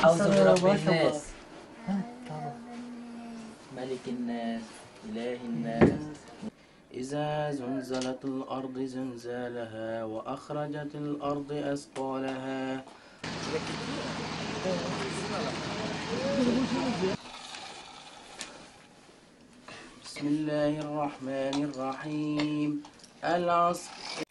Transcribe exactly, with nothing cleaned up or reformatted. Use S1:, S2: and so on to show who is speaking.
S1: أعوذ برب الناس ملك الناس إله الناس. إذا زلزلت الأرض زلزالها وأخرجت الأرض أثقالها. بسم الله الرحمن الرحيم. العصر.